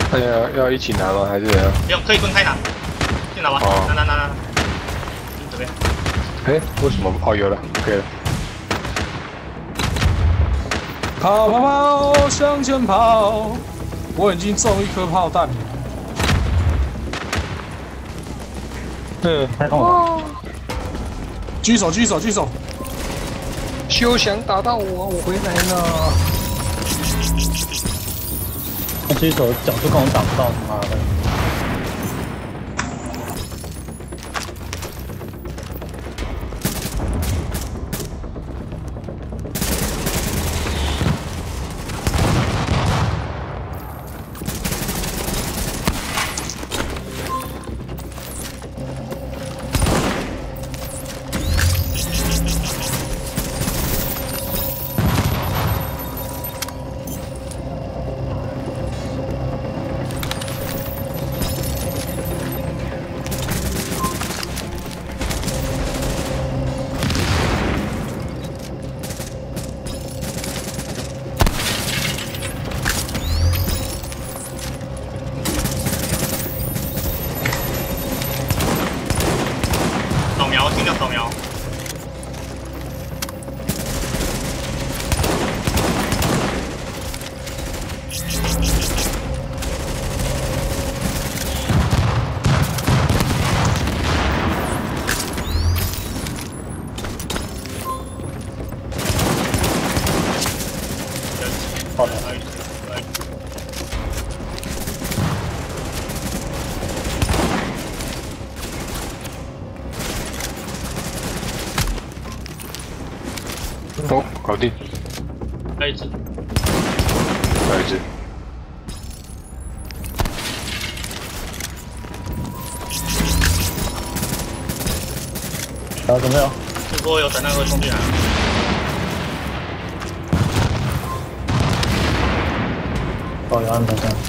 大家要一起拿吗？还是怎样？ 不用，可以分开拿，先拿吧。 哦， 拿，这边。 哎，为什么？哦，有了，可以了。 跑跑跑，向前跑！我已经中一颗炮弹了。 太痛了！ 举手！ 休想打到我，我回来了。 那这一手角度跟我打不到，他妈的！ 听到扫描。 好的。 哦，搞定。 还有一只。 还有一只。 有没有？ 这波有散弹会冲进来。 哦，有安排上。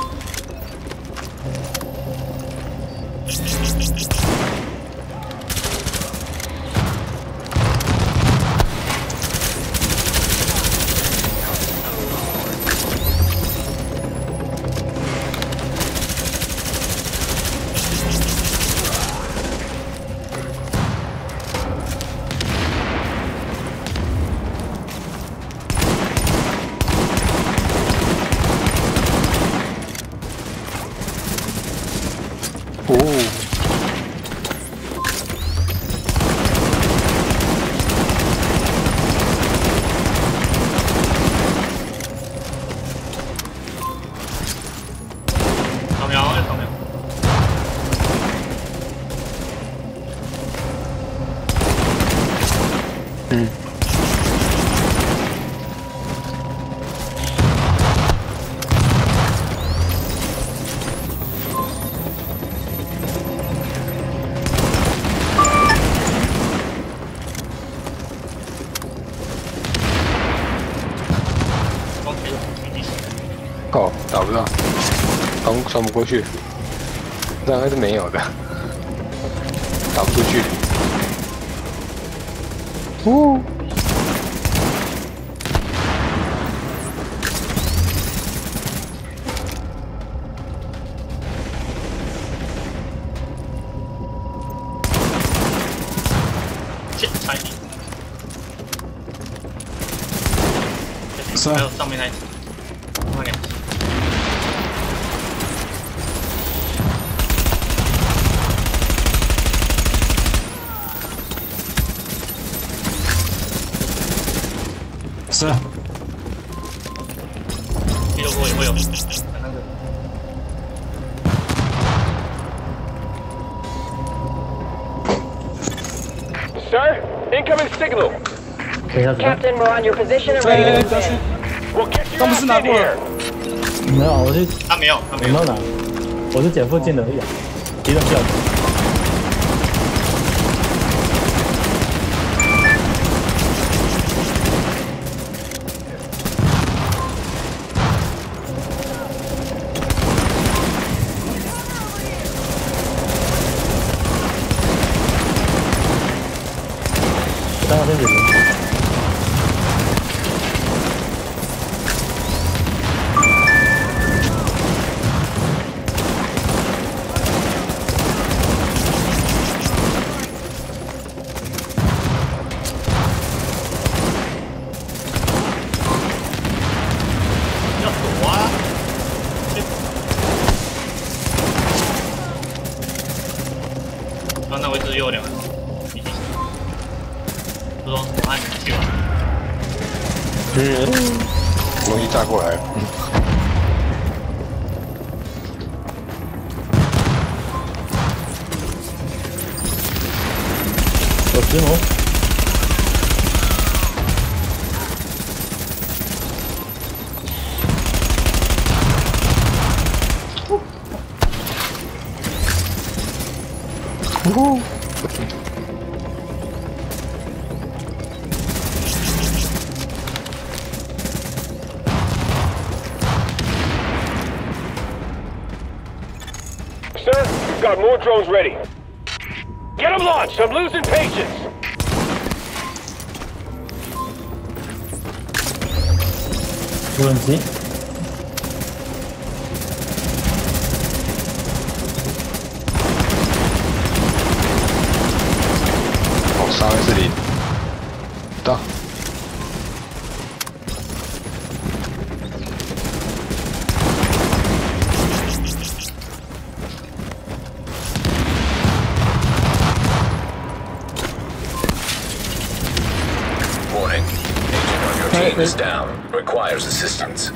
哦， 扫描，要扫描。 嗯。哦，打不到，穿不过去，这样还是没有的，打不出去。哦， 踩你。 是还有上面那一只，慢点。 是。 第六波也会有，那个。 Sir, incoming signal. 等一下， Captain, we're on your position and ready to 这是 We'll get you 他们是 out 拿 in 过 here. 了。 没有，我是他没有， 没有拿，我是捡附近的而已啊，敌人比较多。刚刚先解决。 又有2个。不说我按去吧。 东西炸过来了。 有石魔， Sir, we've got more drones ready. Get them launched! I'm losing patience! 无人机， 哦，伤害是0。到。 Warning. Agent on your team is down. Requires assistance.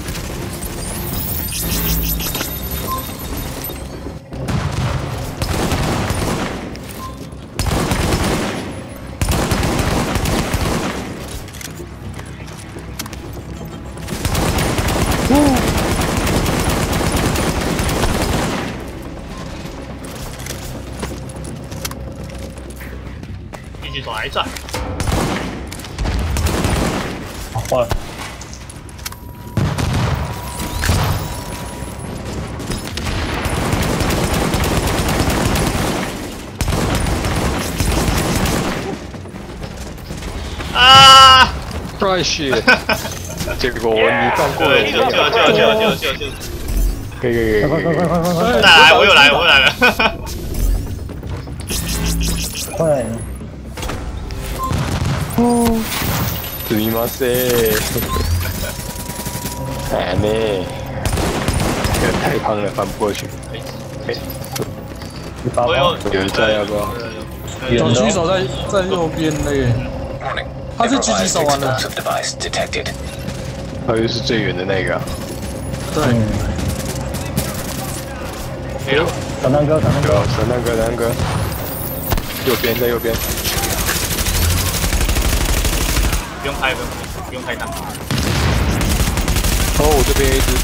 Woo! 一起来战。 好坏。 啊！ 太血！结果你放过了我。 救！ 可以。 快！ 再来，我又来了。 快！ 哦，すみません。哎呢，这个太胖了，翻不过去。 我有人在要不要？ 狙击手在右边那个，他是狙击手完了。 他又是最远的那个。 对。 没了。 散弹哥。 散弹哥。右边，在右边。 不用开弹。 哦，我这边一只。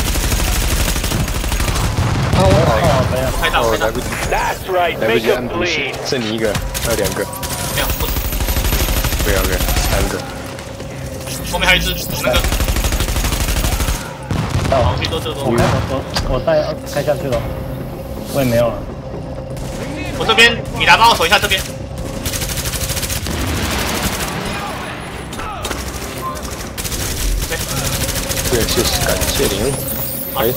开弹， 来不及。 That's right, 来不 make 及按 them 补血， bleed. 剩你一个，还有2个。 没有，不止。 不要3个。 后面还有一只那个。好，最多。 我带开下去了，我也没有了。 我这边，你来帮我守一下这边。 对，感谢您。哎，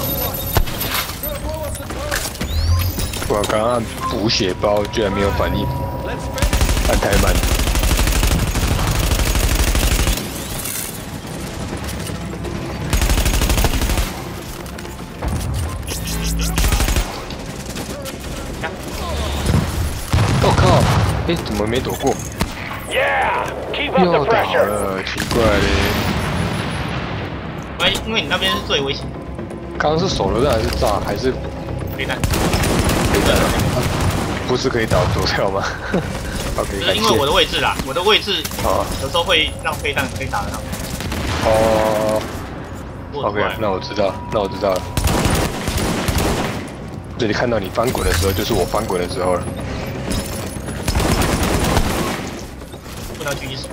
我刚按补血包，居然没有反应，按太慢。我靠！哎，怎么没躲过？ Yeah, keep up 又 the 倒 pressure. 了，奇怪嘞。 因为你那边是最危险。 刚刚是手榴弹还是炸还是飞弹？ 飞弹啊？不是可以倒左跳吗？OK， 就是因为我的位置啦，我的位置啊， 有时候会让飞弹可以打得到。 哦 ，OK， 那我知道了。这里看到你翻滚的时候，就是我翻滚的时候了。 不能狙击手。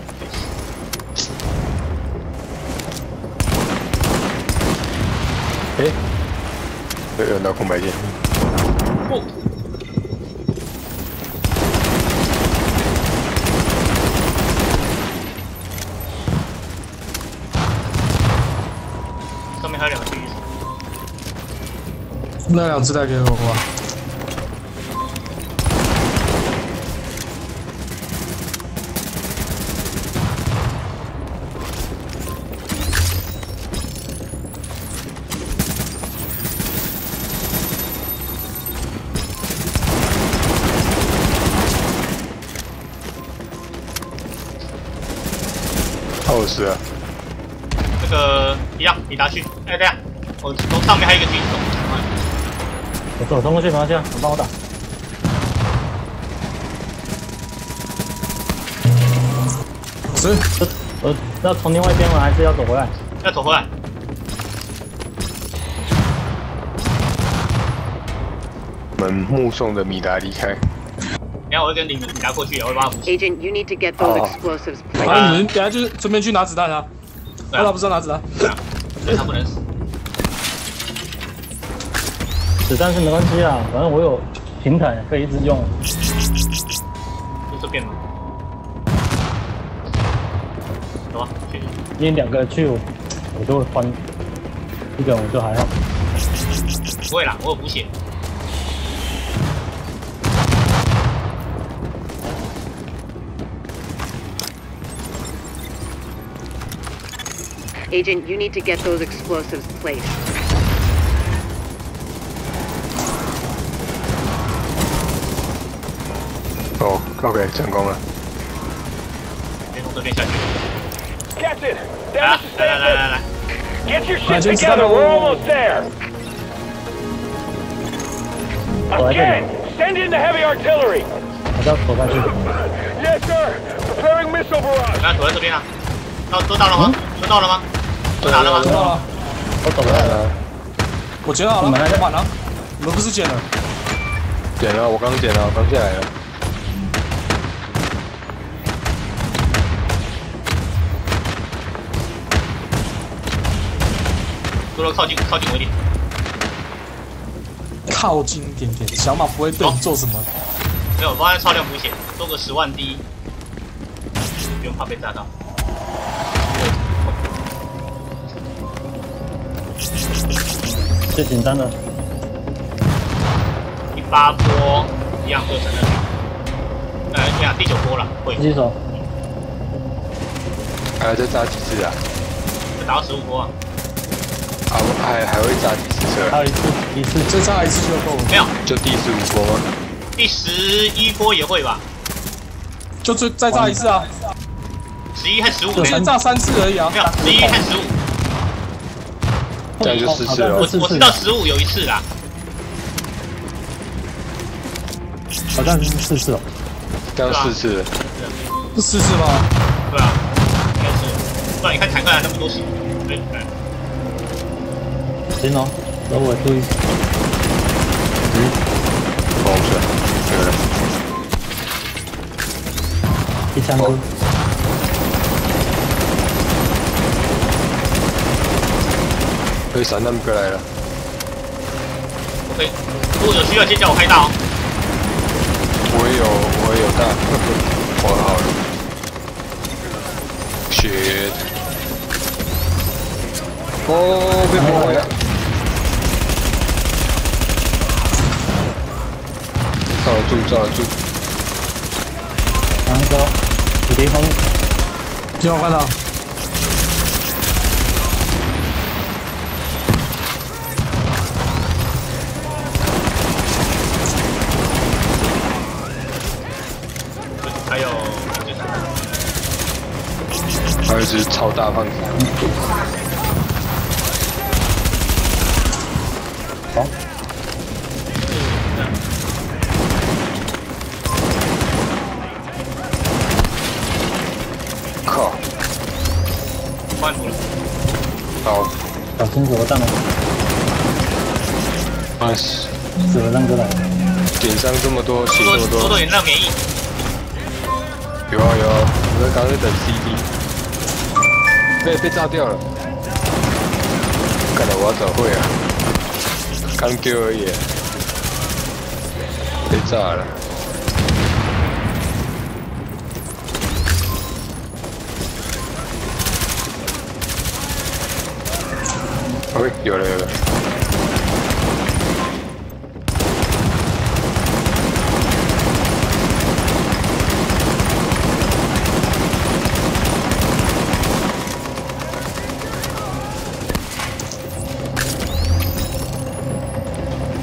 哎，有人到空白键。 不。上面还有2个狙击手。 那2只带给我吧。 我死了。 那个一样，你拿去。哎，这样，我从上面还有一个狙击手。 我冲过去，没关系啊，你帮我打。 是， 我要从另外一边吗？还是要走回来？ 要走回来。 我们目送着米达离开。 等下我会跟你拿过去，我会帮他补血。 Agent, you need to get those explosives 然 placed. 后你们等下就顺便去拿子弹啊。他不知道拿子弹。 对啊，所以他不能死。 子弹是没关系啊，反正我有平台可以一直用。 就这边嘛。走吧，去。 你2个去，我就会换，一个我就还好。 不会啦，我有补血。 Agent, you need to get those explosives placed. 哦 ，OK， 成功了。 先从这边下去。 Captain, 来 damage 来来来来来， Get your shit together. We're almost there. Again, send in the heavy artillery. 我要走下去。 Yes, sir. Preparing missile barrage. 来躲在这边啊。都到了吗？都到了吗？都拿了吗？ 知道了， 我走回来了。 我捡好了，满了。你们不是捡了？ 捡了，我刚捡了，刚下来了。 多多靠近我一点。 靠近一点点，小马不会对你做什么。 没有，我帮他超量补血，多个10万滴，不用怕被炸到。 最紧张的。 第8波一样合成的。对啊，第9波了，会。 狙击手。 还要再炸几次啊？ 就打到15波啊。 啊，还会炸几次车？ 还有一次， 再炸一次就够了。 没有， 就第15波吗？ 第11波也会吧？ 就再炸一次啊 ！11和15 就再炸3次而已啊。 没有，11和15。 这样就4次了。 我知道15有1次啦。 好像是4次哦。 这样4次了。 是4次吗？ 对啊，应该是。不然你看坦克还那么多血。对。 行哦，等我注意。 爆出来，对了。 一枪多。 闪弹哥来了。 OK， 如果有需要，先叫我开大哦。 我也有大，我好了。血。哦，被破坏了。罩得住。 然后土地风， 挺好看的。 还有还有一只超大胖子。 好。 靠！ 换图了。 好。 小心子弹了。 nice。 子弹哥来了。 点伤这么多，血这么多。 多点让免疫。 有，我在刚才等 CD， 被炸掉了，看来我要找会啊，刚丢而已，被炸了。OK， 有了。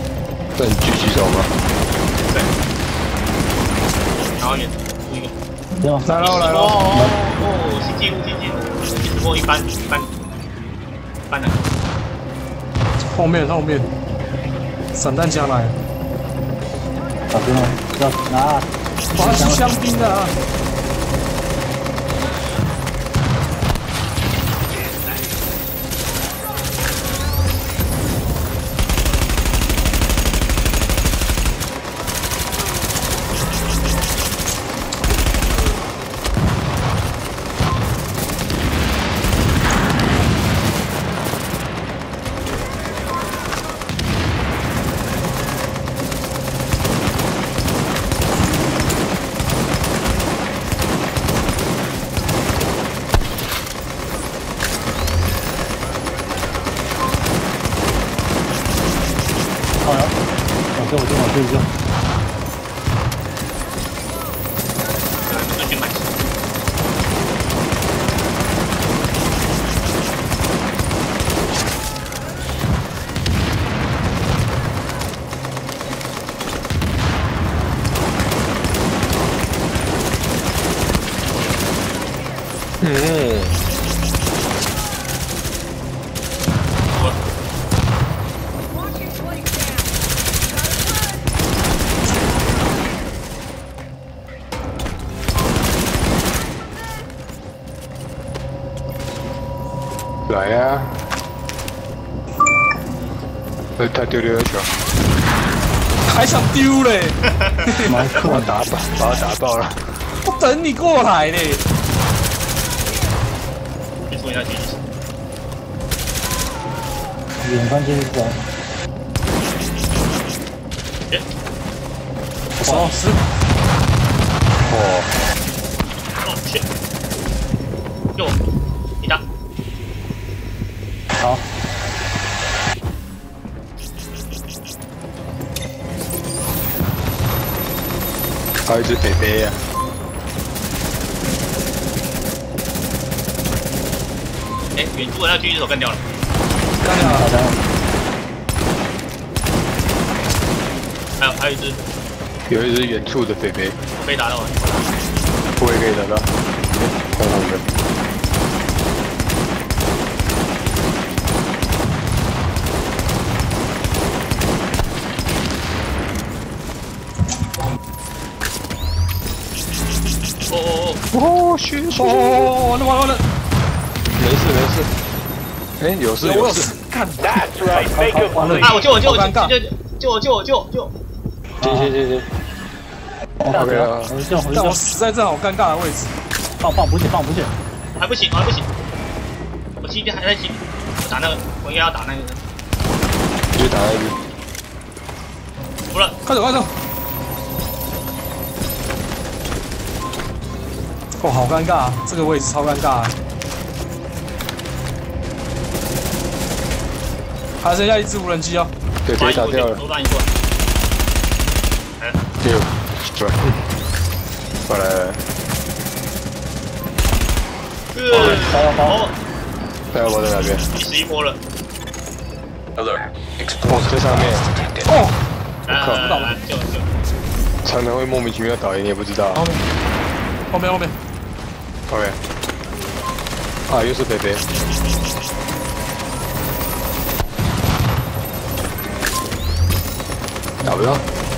这你狙击手吗？ 对。然后也出一个。 对吗？ 来喽来喽！ 哦，新纪录，一直播一般的。 后面，散弹枪来了， 小心哦，要拿。 我要去香槟的啊！ 我自己救。 就去买。 来呀！他丢球， 还想丢嘞！ 把我打爆了！ 我等你过来嘞！ 你说一下狙击手。 远方狙击手。 哦，是。 哦，去。右，你打。 好。 还有一只北北呀！ 哎，远处的那狙击手干掉了。 干掉了。 还有一只。 有一只远处的北北。 我可以打到吗？ 我也可以打到。看他们。血！ 完了！ 没事。哎，有事。 看 That's right, make him 啊！我救！ 好尴尬救！ 行。OK 了。 但我死在这好尴尬的位置。 放补血。 还不行。我今天还在洗，我打那个，我应该要打那个。 你去打那个。 服了， 快走！哦，好尴尬，这个位置超尴尬。还剩下一只无人机哦。 对，被打掉了。 头弹一过。 丢，对，过来。大腰包在哪边？ 第11波了。 Alert. 在上面。 哦， 来，救！ 常常会莫名其妙倒，你也不知道。 后面。 OK。啊，又是北北。打不到。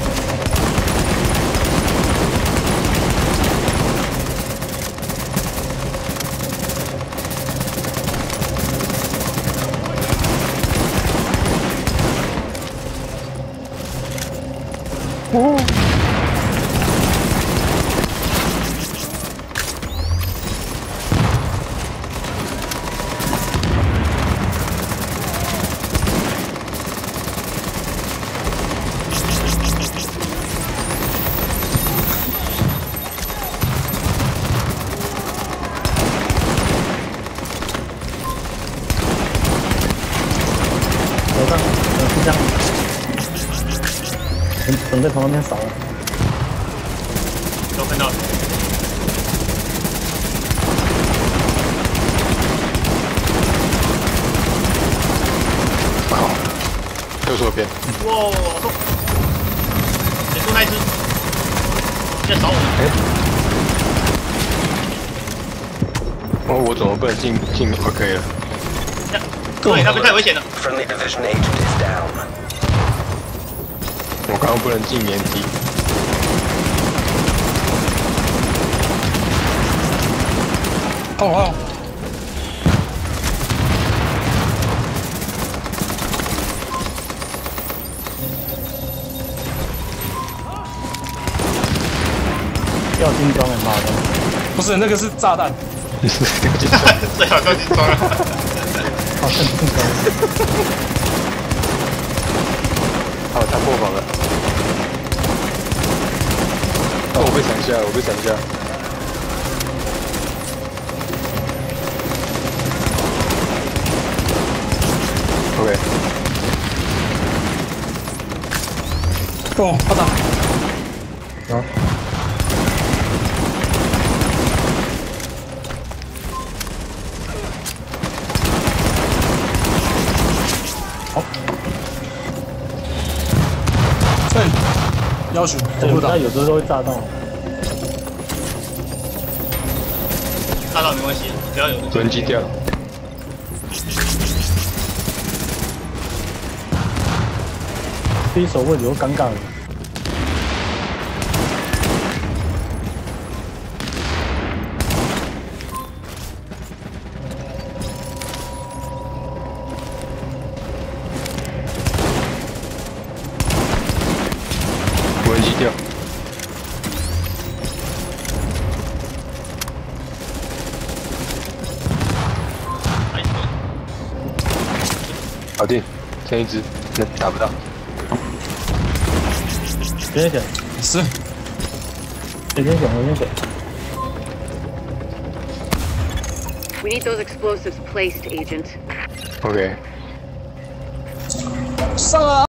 准备从那边扫了。 都看到了。 靠！又是我边。 哇，好痛！远处那一只在扫我们。 哦，我怎么不能进 OK 了？ 对，那边太危险了。 Friendly division agent is down. 我刚刚不能进免梯。 哦， 要精装的妈的！ 不是那个是炸弹。 最好都进装了。 好像精装。 好，他破防了。哦，我被闪下，我被闪下。OK。 哦，好打。 好。好。 对，要求对， 不打他。有时候都会炸到。 炸到没关系，只要有轮机掉。 第一手位置又尴尬了。 轮机掉。搞定，添一只，那打不到。 先选， 是。 谁先选？我先选。 We need those explosives placed, Agent. OK。 上啊！